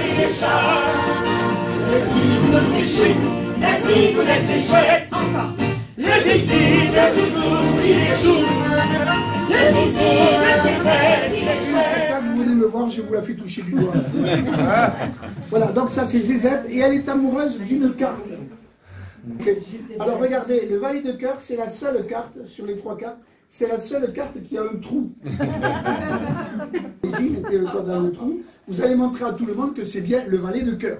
il est chat. Le zigounette c'est chou, la zigounette c'est chouette. Encore. Le zizi, le zouzou, il est chou. Le zizi, le zézette, il est chouette. Quand vous venez me voir, je vous la fais toucher du doigt. Voilà, donc ça c'est Zézette, et elle est amoureuse d'une carte. Okay. Alors regardez, le valet de cœur, c'est la seule carte, sur les 3 cartes, c'est la seule carte qui a un trou. Ici, mettez le doigt dans le trou, vous allez montrer à tout le monde que c'est bien le valet de cœur.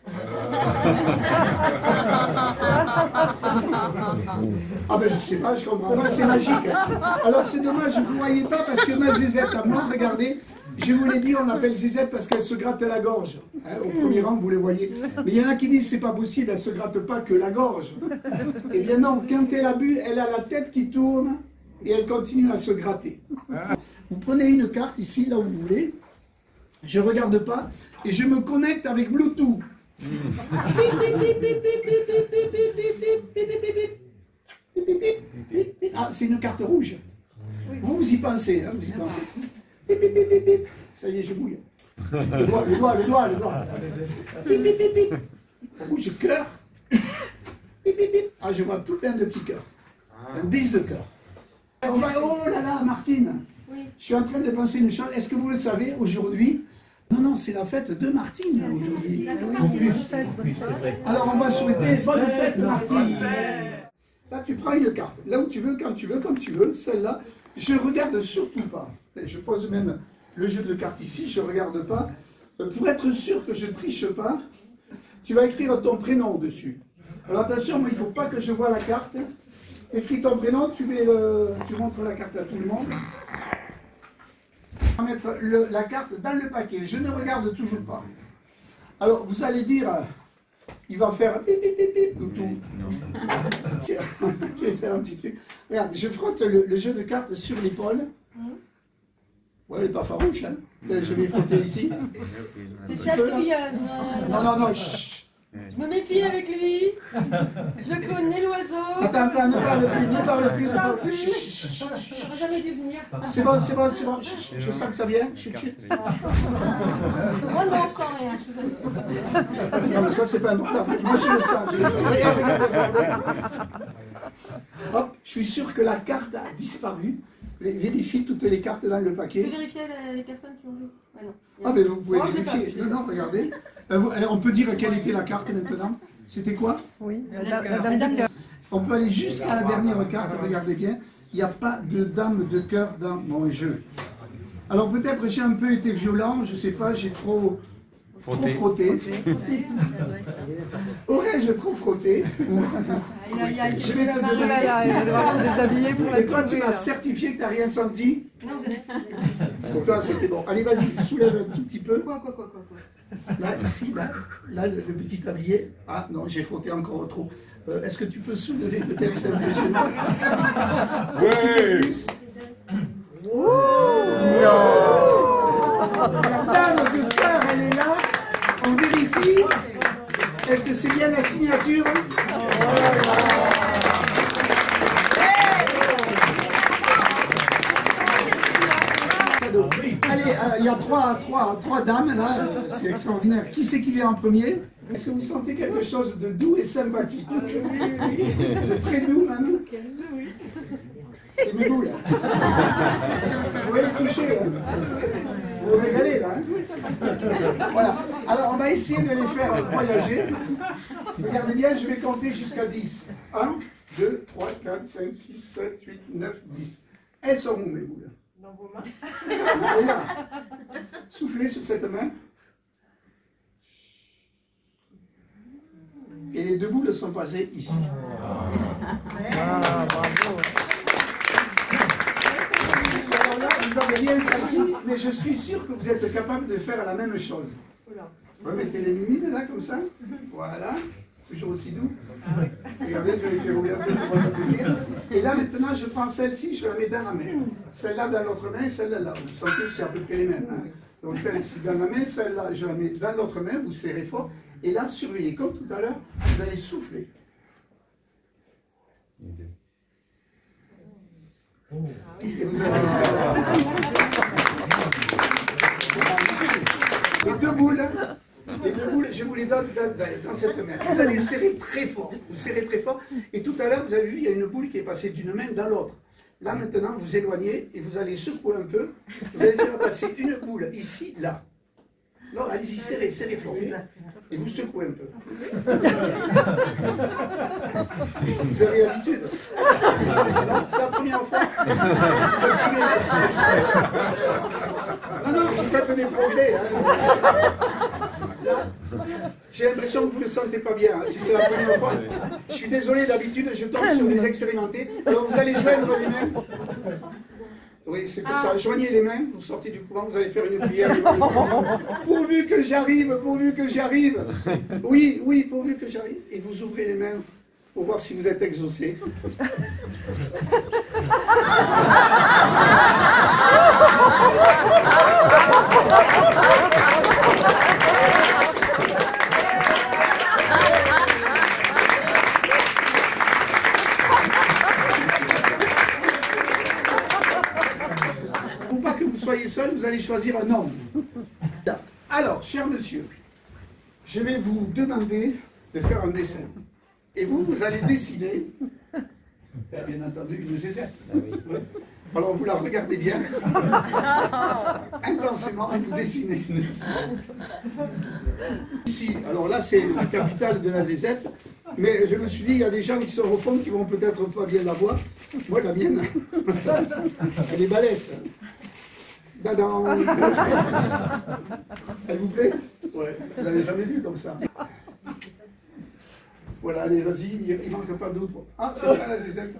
Ah ben je sais pas, je comprends pas, c'est magique. Alors c'est dommage, vous ne voyez pas parce que ma Zézette à moi, regardez, je vous l'ai dit, on l'appelle Zézette parce qu'elle se gratte la gorge. Hein, au premier rang, vous les voyez. Mais il y en a qui disent c'est pas possible, elle se gratte pas que la gorge. Eh bien non, quand elle a bu, elle a la tête qui tourne et elle continue à se gratter. Vous prenez une carte ici, là où vous voulez, je regarde pas et je me connecte avec Bluetooth. Ah, c'est une carte rouge. Vous y pensez, hein, vous y pensez. Ça y est, je bouille. Le doigt. Rouge, cœur. Ah, je vois tout plein de petits cœurs. Un 10 de cœur. Oh là là, Martine. Je suis en train de penser une chose. Est-ce que vous le savez, aujourd'hui? Non, c'est la fête de Martine aujourd'hui. Alors on va souhaiter bonne fête Martine. Là tu prends une carte, là où tu veux, quand tu veux, comme tu veux, celle-là. Je regarde surtout pas. Je pose même le jeu de cartes ici, je regarde pas. Pour être sûr que je triche pas, tu vas écrire ton prénom dessus. Alors attention, mais il ne faut pas que je vois la carte. Écris ton prénom, tu montres la carte à tout le monde. On va mettre la carte dans le paquet. Je ne regarde toujours pas. Alors, vous allez dire, il va faire pip, pip, pip, pip, ou tout. Je vais faire un petit truc. Regarde, je frotte le jeu de cartes sur l'épaule. Ouais, elle n'est pas farouche, hein. Je vais frotter ici. C'est chatouilleuse. Non, chut. Je me méfie avec lui. Je connais l'oiseau. Attends, ne parle plus. Je n'aurais jamais dû venir. C'est bon. Je sens que ça vient. Moi non, je sens rien, je vous assure. Non, mais ça, c'est pas important. Moi, je le sens. Regardez. Hop, je suis sûr que la carte a disparu. Vérifie toutes les cartes dans le paquet. Tu peux vérifier les personnes qui ont joué? Ouais, non. Ah, mais vous pouvez vérifier. Non, regardez. On peut dire quelle était la carte maintenant. C'était quoi? Oui, la dame de cœur. On peut aller jusqu'à la dernière carte, regardez bien. Il n'y a pas de dame de cœur dans mon jeu. Alors peut-être j'ai un peu été violent, je ne sais pas, j'ai trop frotté. Aurais-je trop frotté? Je vais te donner. Et toi, tu m'as certifié que tu n'as rien senti? Non, je l'ai senti. Pour toi, c'était bon. Allez, vas-y, soulève un tout petit peu. Quoi. Là, ici, là, le petit tablier. Ah non, j'ai frotté encore trop. Est-ce que tu peux soulever peut-être celle que j'ai? Oui. Non. La dame de cœur, elle est là. On vérifie. Est-ce que c'est bien la signature? Allez, il y a trois dames là, c'est extraordinaire. Qui c'est qui vient en premier? Est-ce que vous sentez quelque chose de doux et sympathique? Oui. De très doux même? C'est mes goûts là. Vous pouvez les toucher, hein? Vous vous régalez là, hein? Voilà. Alors on va essayer de les faire voyager. Regardez bien, je vais compter jusqu'à 10. 1, 2, 3, 4, 5, 6, 7, 8, 9, 10. Elles sont où mes boules? Dans vos mains. Là. Soufflez sur cette main. Et les deux boules sont passées ici. Bravo. Alors là, vous n'avez rien senti, mais je suis sûr que vous êtes capable de faire la même chose. Remettez les mimides là, comme ça. Voilà. Toujours aussi doux. Regardez, je les fais rouler un peu pour votre plaisir. Et là, maintenant, je prends celle-ci, je la mets dans la main. Celle-là dans l'autre main, celle-là là. Vous sentez que c'est à peu près les mêmes. Hein? Donc celle-ci dans la main, celle-là, je la mets dans l'autre main, vous serrez fort. Et là, surveillez, comme tout à l'heure, vous allez souffler. Et vous allez... Les deux boules Les deux boules, je vous les donne dans cette main. Vous allez serrer très fort. Vous serrez très fort. Et tout à l'heure, vous avez vu, il y a une boule qui est passée d'une main dans l'autre. Là, maintenant, vous éloignez et vous allez secouer un peu. Vous allez faire passer une boule ici, là. Non, allez-y, serrez, serrez fort. Et vous secouez un peu. Vous avez l'habitude. Non, c'est la première fois. Continuez. Non, vous faites des progrès. Là, j'ai l'impression que vous ne le sentez pas bien, si c'est la première fois. Je suis désolé, d'habitude, je tombe sur des expérimentés. Alors, vous allez joindre les mains. Oui, c'est pour ça. Joignez les mains, vous sortez du couvent, vous allez faire une prière. Pourvu que j'arrive, pourvu que j'arrive. Oui, oui, pourvu que j'arrive. Et vous ouvrez les mains pour voir si vous êtes exaucé. Soyez seul, vous allez choisir un homme. Alors, cher monsieur, je vais vous demander de faire un dessin. Et vous, vous allez dessiner, bien entendu, une zézette. Ouais. Alors, vous la regardez bien. Intensément, vous dessinez une zézette. Ici, alors là, c'est la capitale de la zézette. Mais je me suis dit, il y a des gens qui sont au fond qui vont peut-être pas bien la voir. Moi, la mienne, elle est balèze. Badam. Elle vous plaît? Ouais, vous n'avez jamais vu comme ça. Voilà, allez, vas-y, il manque pas d'autres. Ah, c'est ça la zézette.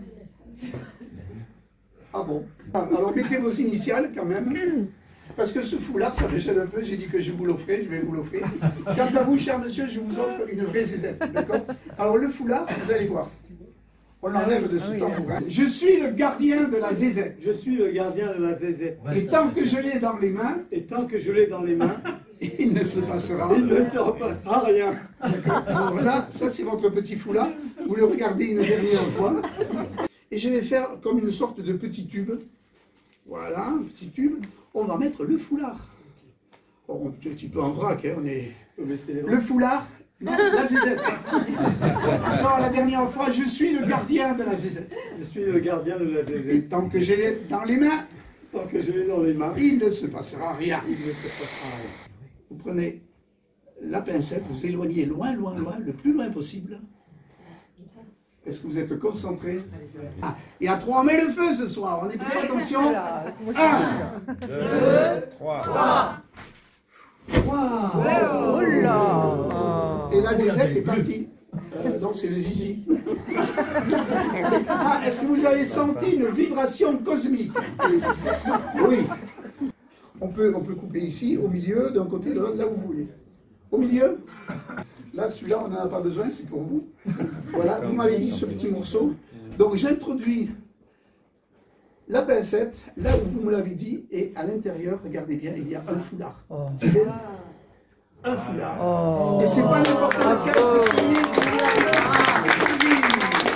Ah bon. Alors mettez vos initiales quand même. Parce que ce foulard, ça me gêne un peu, j'ai dit que je vous l'offrais, je vais vous l'offrir. Quant à vous, cher monsieur, je vous offre une vraie zézette, d'accord? Alors le foulard, vous allez voir. On l'enlève de ce tambourin. Je suis le gardien de la zézette. Je suis le gardien de la zézette. Et tant que je l'ai dans les mains, il ne se passera rien. Alors là, ça c'est votre petit foulard. Vous le regardez une dernière fois. Et je vais faire comme une sorte de petit tube. Voilà, un petit tube. On va mettre le foulard. Bon, un petit peu en vrac, hein, on est... Le foulard. Non, la zézette. Non, la dernière fois, je suis le gardien de la zézette. Je suis le gardien de la zézette. Et tant que je l'ai dans les mains, il ne se passera rien. Vous prenez la pincette, vous éloignez loin, loin, loin, le plus loin possible. Est-ce que vous êtes concentré? Ah, et à 3, on met le feu ce soir. On est prêts, attention. 1, 2, 3. 3. Oh là. Et la zézette est partie. Donc c'est le zizi. Ah, est-ce que vous avez senti une vibration cosmique? Oui. On peut couper ici, au milieu, d'un côté, de l'autre, là où vous voulez. Au milieu. Là, celui-là, on n'en a pas besoin, c'est pour vous. Voilà, vous m'avez dit ce petit morceau. Donc j'introduis la pincette, là où vous me l'avez dit, et à l'intérieur, regardez bien, il y a un foulard. Tirez. Un foulard. Et c'est pas n'importe lequel, c'est celui.